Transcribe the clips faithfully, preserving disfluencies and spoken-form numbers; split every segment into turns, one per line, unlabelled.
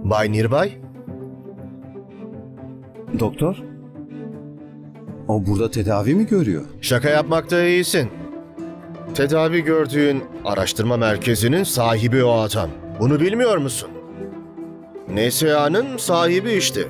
Bay Nirbay?
Doktor? O burada tedavi mi görüyor?
Şaka yapmakta iyisin. Tedavi gördüğün araştırma merkezinin sahibi o adam. Bunu bilmiyor musun? N S A'nın sahibi işte.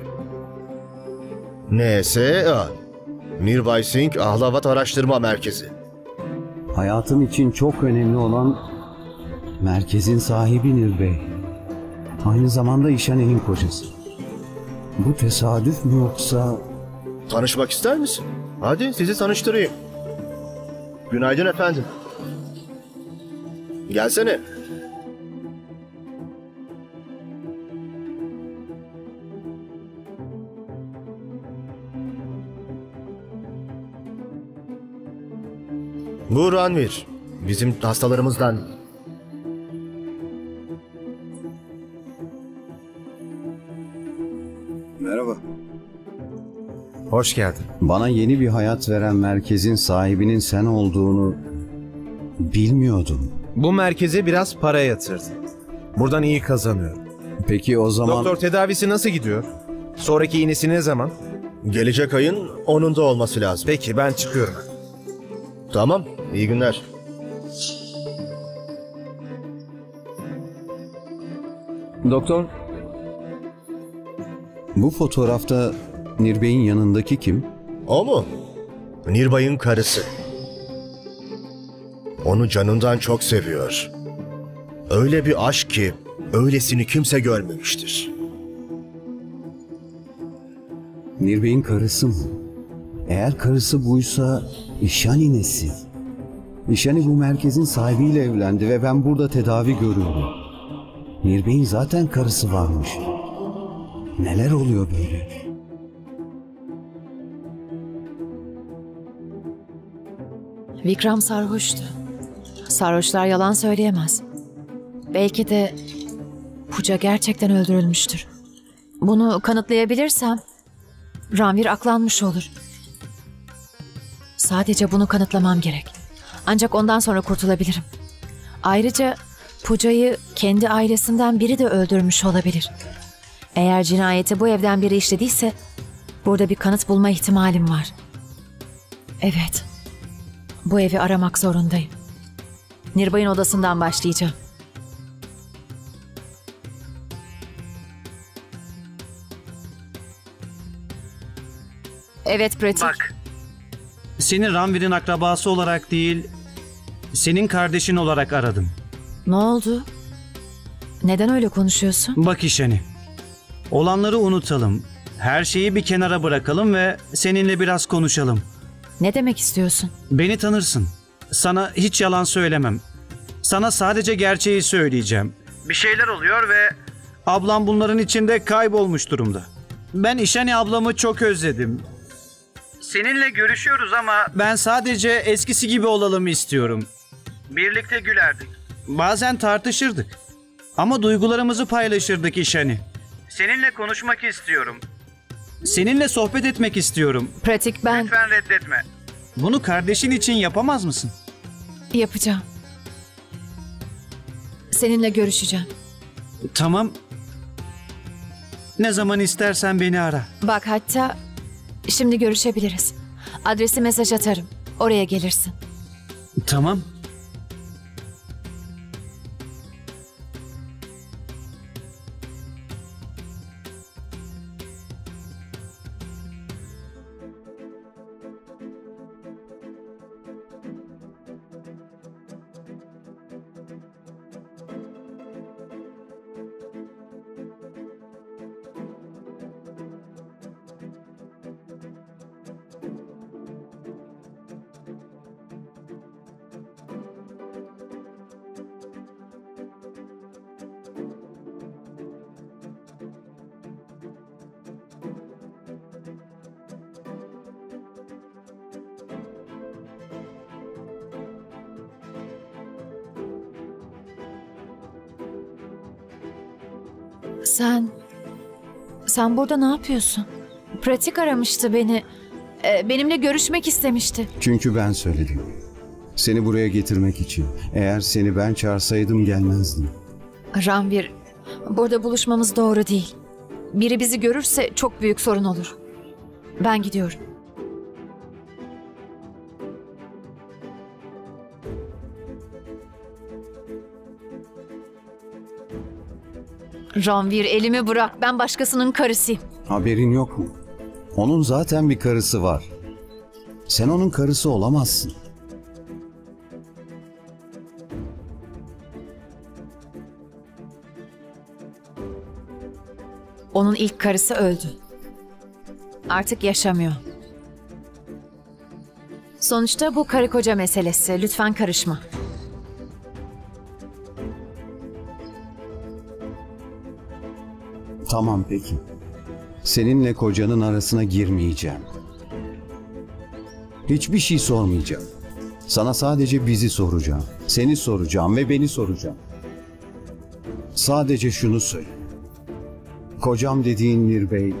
N S A. Nirbay Singh Ahlavat Araştırma Merkezi.
Hayatım için çok önemli olan merkezin sahibi Nirbey. Aynı zamanda İşane'nin kocası. Bu tesadüf mü yoksa...
Tanışmak ister misin? Hadi sizi tanıştırayım. Günaydın efendim. Gelsene. Bu Ranvir. Bizim hastalarımızdan.
Merhaba.
Hoş geldin.
Bana yeni bir hayat veren merkezin sahibinin sen olduğunu bilmiyordum.
Bu merkeze biraz para yatırdım. Buradan iyi kazanıyorum.
Peki o zaman...
Doktor, tedavisi nasıl gidiyor? Sonraki iğnesi ne zaman?
Gelecek ayın onunda olması lazım.
Peki, ben çıkıyorum.
Tamam, iyi günler.
Doktor, bu fotoğrafta Nirbey'in yanındaki kim?
O mu? Nirbay'ın karısı. Onu canından çok seviyor. Öyle bir aşk ki öylesini kimse görmemiştir.
Nirbey'in karısı mı? Eğer karısı buysa İşani nesi? İşani bu merkezin sahibiyle evlendi ve ben burada tedavi görüyorum. Nirbey'in zaten karısı varmış. Neler oluyor böyle?
Vikram sarhoştu. Sarhoşlar yalan söyleyemez. Belki de Pooja gerçekten öldürülmüştür. Bunu kanıtlayabilirsem Ranvir aklanmış olur. Sadece bunu kanıtlamam gerek. Ancak ondan sonra kurtulabilirim. Ayrıca Pooja'yı kendi ailesinden biri de öldürmüş olabilir. Eğer cinayeti bu evden biri işlediyse burada bir kanıt bulma ihtimalim var. Evet. Bu evi aramak zorundayım. Nirbay'ın odasından başlayacağım. Evet pratik.
Bak, seni Ranvir'in akrabası olarak değil, senin kardeşin olarak aradım.
Ne oldu? Neden öyle konuşuyorsun?
Bak İşani, olanları unutalım. Her şeyi bir kenara bırakalım ve seninle biraz konuşalım.
Ne demek istiyorsun?
Beni tanırsın. Sana hiç yalan söylemem. Sana sadece gerçeği söyleyeceğim. Bir şeyler oluyor ve ablam bunların içinde kaybolmuş durumda. Ben İşani ablamı çok özledim. Seninle görüşüyoruz ama ben sadece eskisi gibi olalım istiyorum. Birlikte gülerdik. Bazen tartışırdık. Ama duygularımızı paylaşırdık İşani. Seninle konuşmak istiyorum. Seninle sohbet etmek istiyorum.
Pratik ben...
Lütfen reddetme. Bunu kardeşin için yapamaz mısın?
Yapacağım. Seninle görüşeceğim.
Tamam. Ne zaman istersen beni ara.
Bak hatta şimdi görüşebiliriz. Adresi mesaj atarım. Oraya gelirsin.
Tamam.
Sen... Sen burada ne yapıyorsun? Pratik aramıştı beni. Ee, benimle görüşmek istemişti.
Çünkü ben söyledim. Seni buraya getirmek için. Eğer seni ben çağırsaydım gelmezdin.
Ranvir, Burada buluşmamız doğru değil. Biri bizi görürse çok büyük sorun olur. Ben gidiyorum. Ranvir, elimi bırak. Ben başkasının karısıyım.
Haberin yok mu? Onun zaten bir karısı var. Sen onun karısı olamazsın.
Onun ilk karısı öldü. Artık yaşamıyor. Sonuçta bu karı koca meselesi. Lütfen karışma.
Tamam peki. Seninle kocanın arasına girmeyeceğim. Hiçbir şey sormayacağım. Sana sadece bizi soracağım. Seni soracağım ve beni soracağım. Sadece şunu söyle. Kocam dediğin Nirbey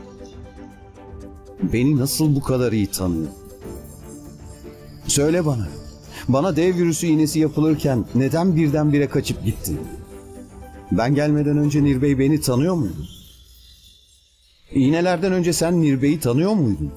beni nasıl bu kadar iyi tanıyor? Söyle bana. Bana dev virüsü iğnesi yapılırken neden birdenbire kaçıp gittin? Ben gelmeden önce Nirbey beni tanıyor muydu? İğnelerden önce sen Nirbey'i tanıyor muydun?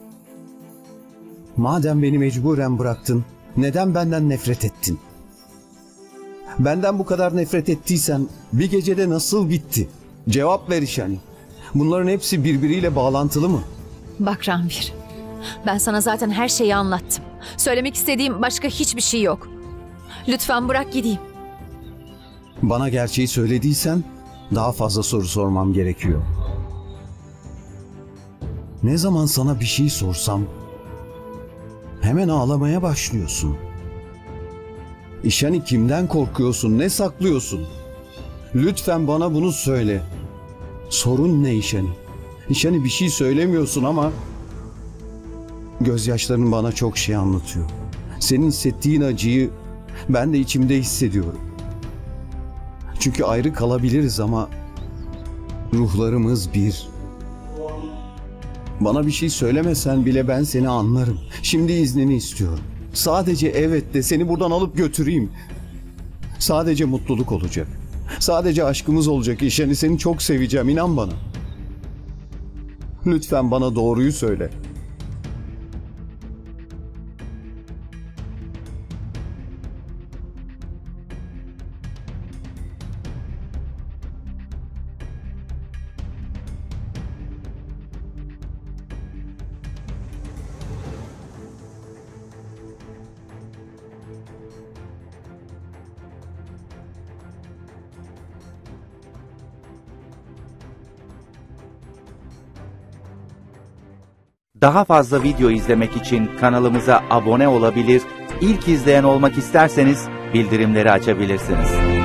Madem beni mecburen bıraktın, neden benden nefret ettin? Benden bu kadar nefret ettiysen bir gecede nasıl bitti? Cevap ver İşani. Bunların hepsi birbiriyle bağlantılı mı?
Bak Ranvir, ben sana zaten her şeyi anlattım. Söylemek istediğim başka hiçbir şey yok. Lütfen bırak gideyim.
Bana gerçeği söylediysen daha fazla soru sormam gerekiyor. Ne zaman sana bir şey sorsam hemen ağlamaya başlıyorsun. İşani, kimden korkuyorsun? Ne saklıyorsun? Lütfen bana bunu söyle. Sorun ne İşani? İşani, bir şey söylemiyorsun ama gözyaşların bana çok şey anlatıyor. Senin hissettiğin acıyı ben de içimde hissediyorum. Çünkü ayrı kalabiliriz ama ruhlarımız bir. Bana bir şey söylemesen bile ben seni anlarım. Şimdi iznini istiyorum. Sadece evet de, seni buradan alıp götüreyim. Sadece mutluluk olacak. Sadece aşkımız olacak İşani, seni çok seveceğim, inan bana. Lütfen bana doğruyu söyle.
Daha fazla video izlemek için kanalımıza abone olabilir, ilk izleyen olmak isterseniz bildirimleri açabilirsiniz.